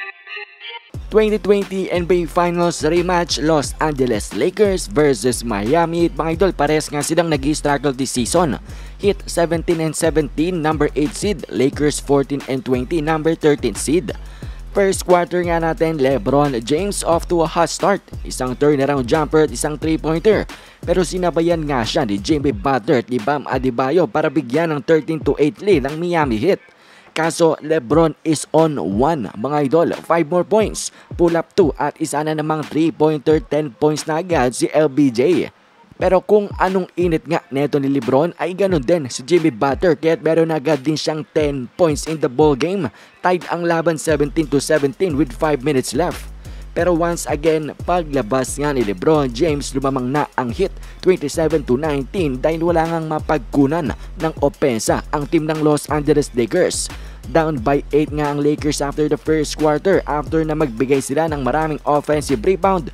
2020 NBA Finals rematch, Los Angeles Lakers versus Miami Heat. Mga idol, pares nga silang nag-struggle this season. Heat 17-17, number 8 seed. Lakers 14-20, number 13 seed. First quarter nga natin, LeBron James off to a hot start. Isang turnaround jumper at isang 3-pointer. Pero sinabayan nga siya ni Jimmy Butler at ni Bam Adebayo para bigyan ng 13-8 lead ang Miami Heat. Kaso LeBron is on 1 mga idol, 5 more points, pull up 2 at isa na namang 3-pointer, 10 points na agad si LBJ. Pero kung anong init nga neto ni LeBron ay ganun din si Jimmy Butler, kaya't meron agad din siyang 10 points in the ball game. Tied ang laban 17-17 with 5 minutes left. Pero once again, paglabas nga ni LeBron James, lumamang na ang Heat 27-19 dahil wala ngang mapagkunan ng opensa ang team ng Los Angeles Lakers. Down by 8 nga ang Lakers after the first quarter after na magbigay sila ng maraming offensive rebound,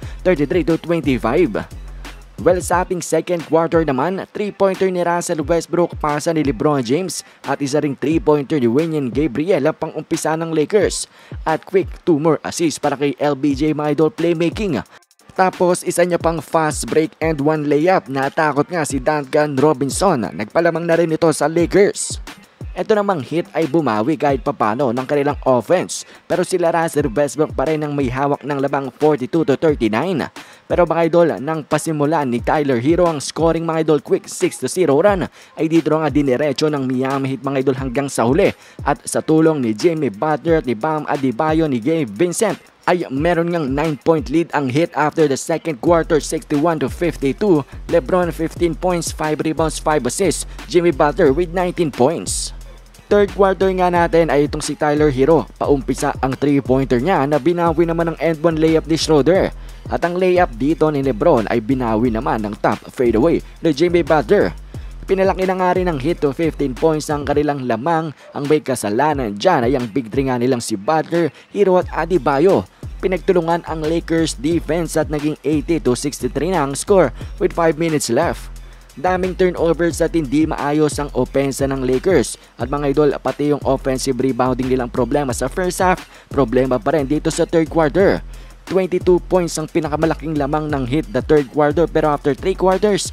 33-25. Well, sa ating second quarter naman, 3-pointer ni Russell Westbrook, pasa ni LeBron James at isa ring 3-pointer ni Wenyen Gabriel ang pang-umpisa ng Lakers. At quick 2 more assists para kay LBJ, mga idol, playmaking. Tapos isa niya pang fast break and 1 layup. Natakot nga si Duncan Robinson, nagpalamang na rin ito sa Lakers. Ito namang Heat ay bumawi kahit papano ng kanilang offense, pero sila Russell Westbrook pa rin ang may hawak ng labang 42-39. Pero mga idol, nang pasimulan ni Tyler Hero ang scoring, mga idol, quick 6-0 run ay dito nga diniretso ng Miami Heat, mga idol, hanggang sa huli. At sa tulong ni Jimmy Butler at ni Bam Adebayo ni Gabe Vincent ay meron ngang 9-point lead ang Heat after the second quarter, 61-52. LeBron 15 points, 5 rebounds, 5 assists. Jimmy Butler with 19 points. Third quarter nga natin ay itong si Tyler Hero. Paumpisa ang 3-pointer niya na binawi naman ng end 1 layup ni Schroeder. At ang layup dito ni LeBron ay binawi naman ng top fadeaway ni Jimmy Butler. Pinalaki na nga rin ng Heat to 15 points ang kanilang lamang. Ang may kasalanan dyan ay ang big 3 nga nilang si Butler, Hero at Adebayo. Pinagtulungan ang Lakers defense at naging 80-63 na ang score with 5 minutes left. Daming turnovers at hindi maayos ang opensa ng Lakers. At mga idol, pati yung offensive rebounding nilang problema sa first half, problema pa rin dito sa third quarter. 22 points ang pinakamalaking lamang ng Heat the third quarter, pero after 3 quarters,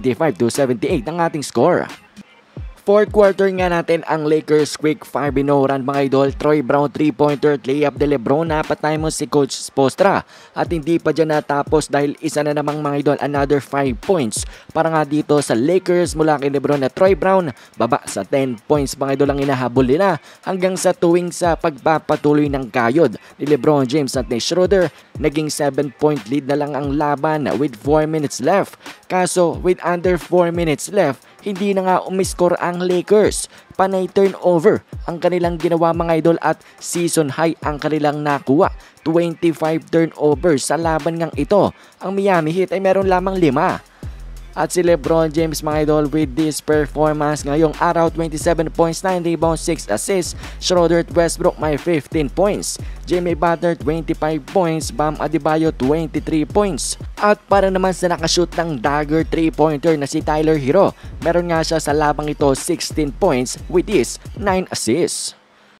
95-78 ang ating score. Fourth quarter nga natin ang Lakers quick 5-0 run, mga idol. Troy Brown 3-pointer at layup de LeBron. Napatay mo si Coach Spoelstra. At hindi pa dyan natapos dahil isa na namang, mga idol, another 5 points para nga dito sa Lakers mula kay LeBron at Troy Brown. Baba sa 10 points, mga idol, ang inahabol nila hanggang sa tuwing sa pagpapatuloy ng kayod ni LeBron James at ni Schroeder. Naging 7-point lead na lang ang laban with 4 minutes left. Kaso with under 4 minutes left, hindi na nga umiscore ang Lakers. Panay turnover ang kanilang ginawa, mga idol, at season high ang kanilang nakuha. 25 turnovers sa laban ngang ito. Ang Miami Heat ay meron lamang 5. At si LeBron James, mga idol, with this performance ngayong araw, 27 points, 9 rebounds, 6 assists. Schroeder at Westbrook may 15 points. Jimmy Butler 25 points. Bam Adebayo 23 points. At para naman sa nakashoot ng dagger 3-pointer na si Tyler Hero, meron nga siya sa labang ito 16 points with his 9 assists.